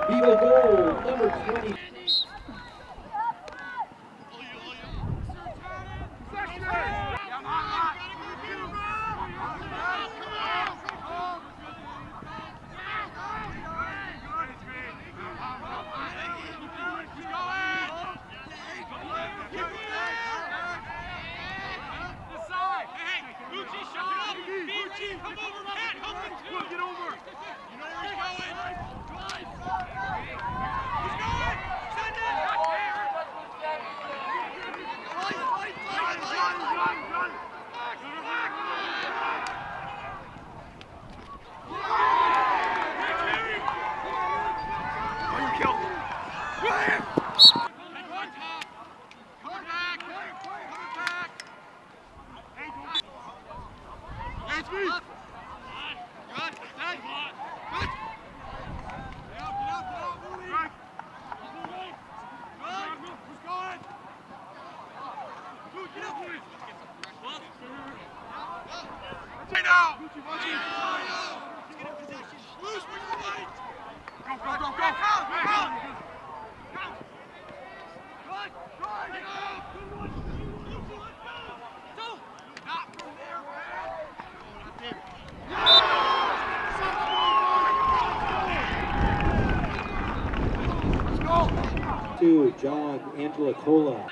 Field goal, number 20. John Angela Cola.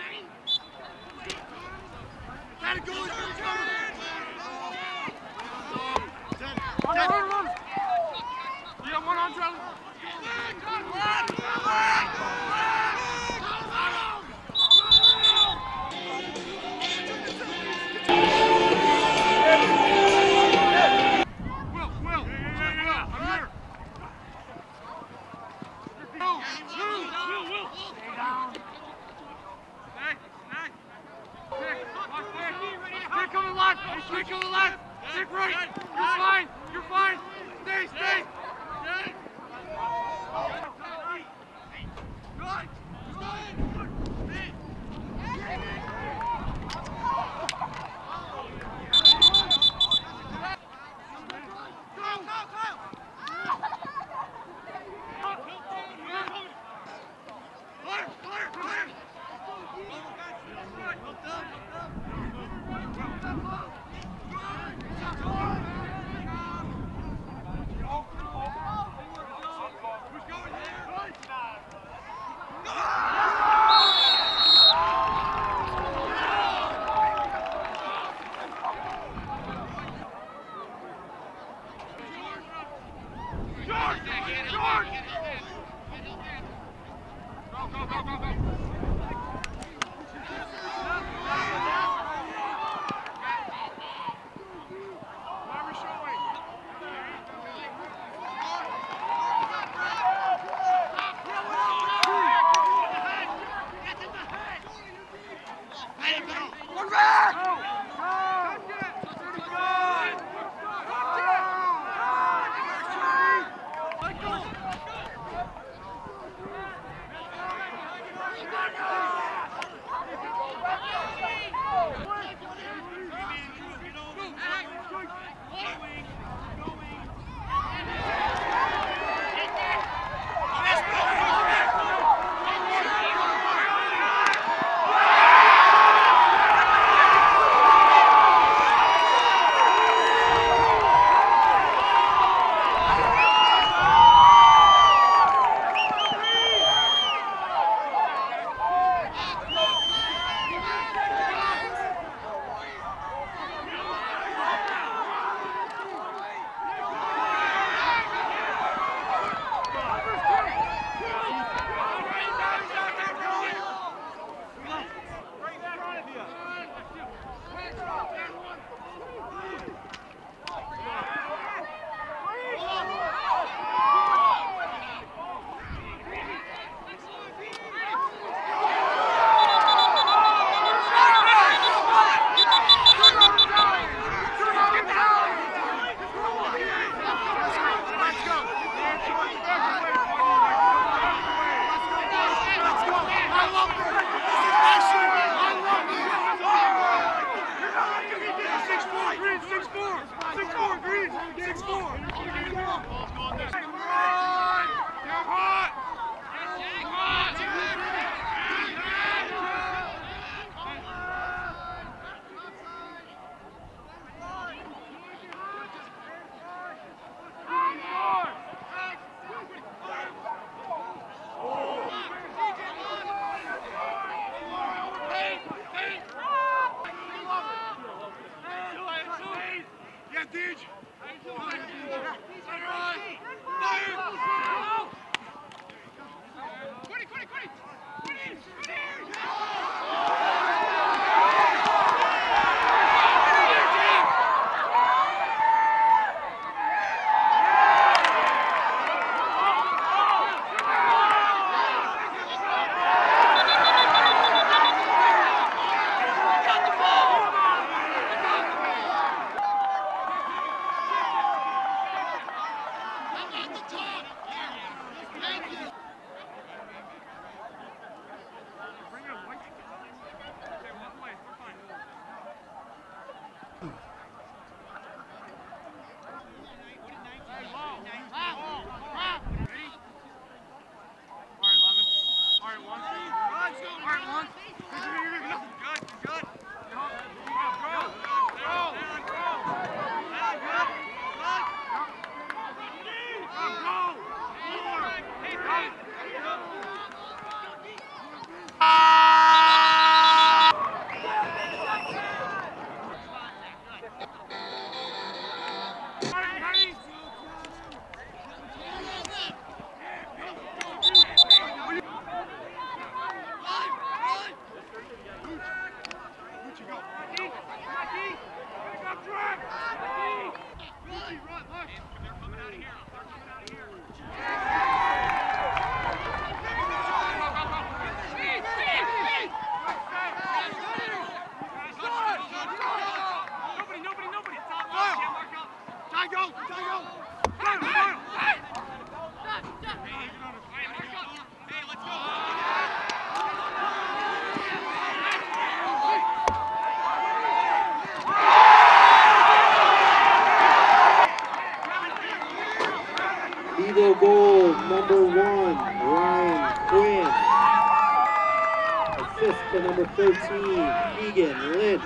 for number 13, Egan Lynch.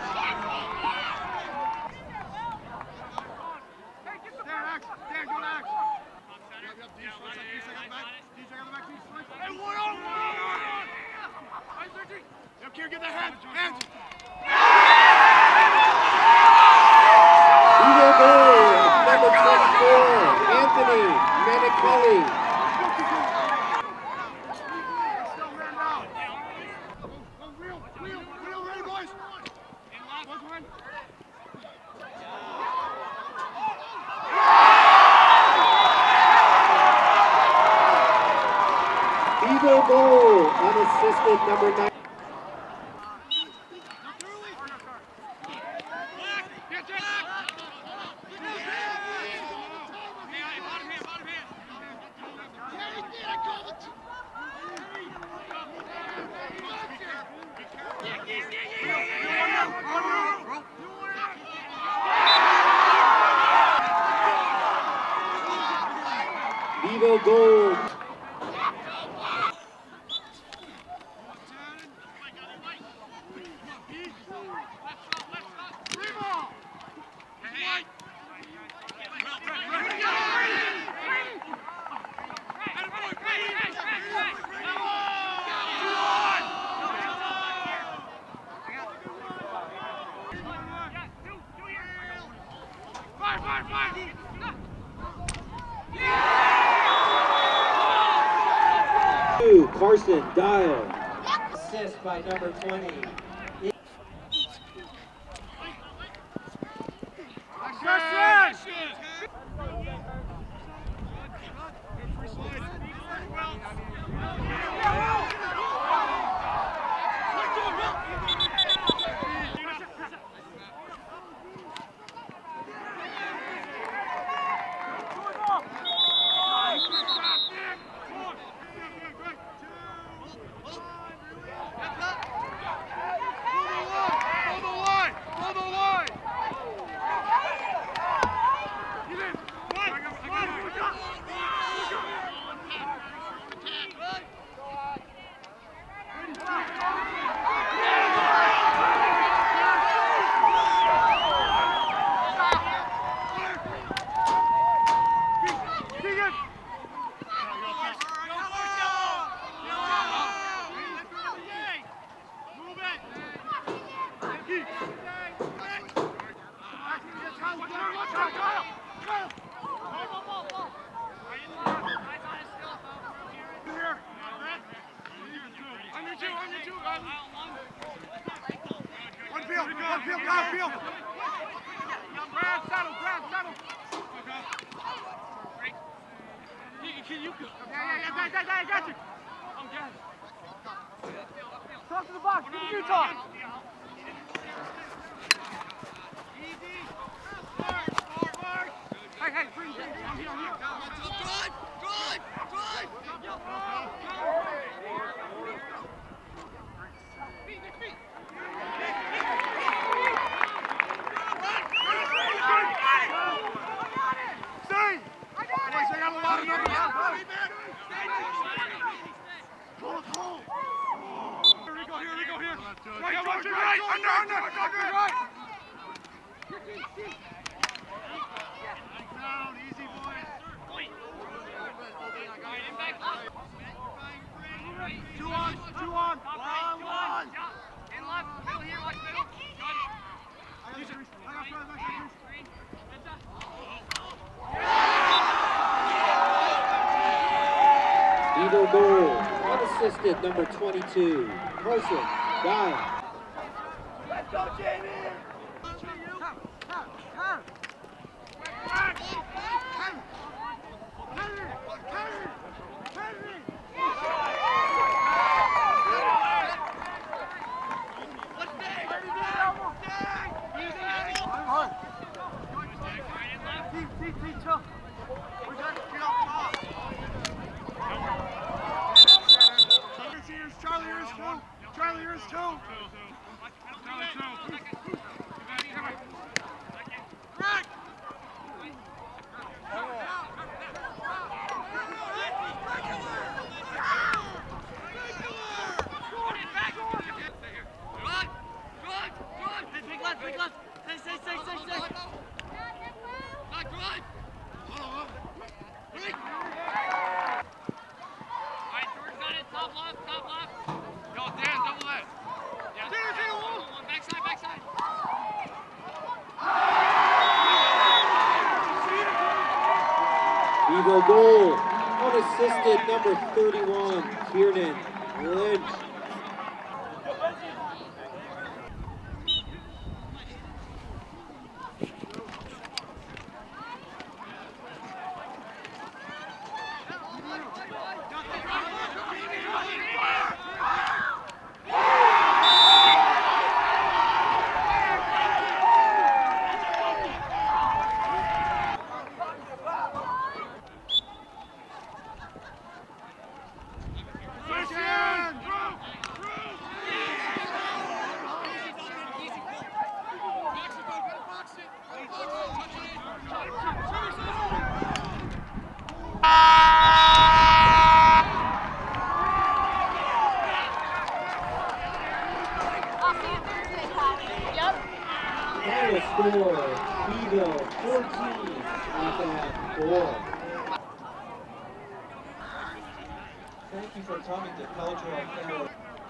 Eagle goal, number 24, Anthony Manicelli. Eagle goal, unassisted, number 9. Vivo goal. Carson Dial. Assist by number 20. Talk to the box. You talk. Hey, bring here. Good. Two on. One. In left. Middle here. Watch middle. Eagle goal, unassisted, number 22, Carson Dial. Let's go, Jamie! Charlie, yours too. top left. Yo, Dan, double that. Yeah, one, backside, backside. Eagle goal, unassisted, number 31, Kiernan Lynch. Final score, Fayetteville 14, Wildcat 4. Thank you for coming to Cultural Academy.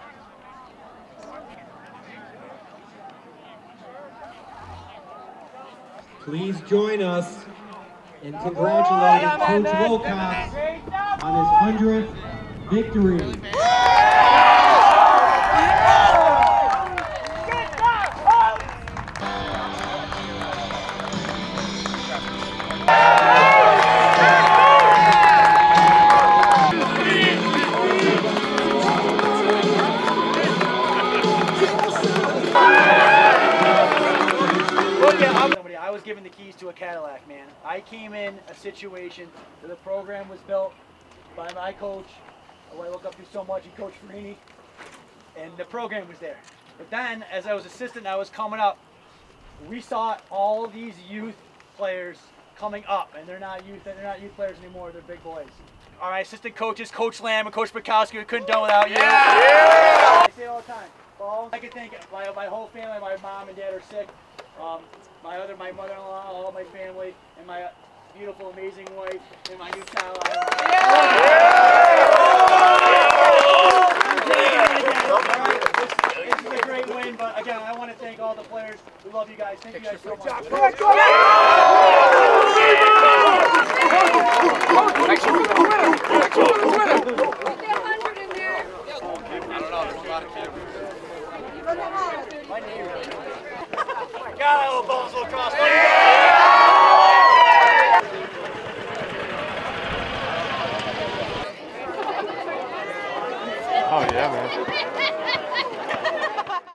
Please join us in congratulating Coach Wilcox on his 100th victory. I was given the keys to a Cadillac, man. I came in a situation where the program was built by my coach, who I look up to so much, and Coach Farini, and the program was there. But then, as I was assistant and I was coming up, we saw all these youth players coming up, and they're not youth players anymore, they're big boys. All right, assistant coaches, Coach Lamb and Coach Bukowski, we couldn't do without you. I say it all the time. Well, I can think my whole family, my mom and dad are sick. My mother-in-law, all my family, and my beautiful, amazing wife, and my new child. This is a great win, but again, I want to thank all the players. We love you guys. Thank you guys so much. God, I love Baldwinsville Cross.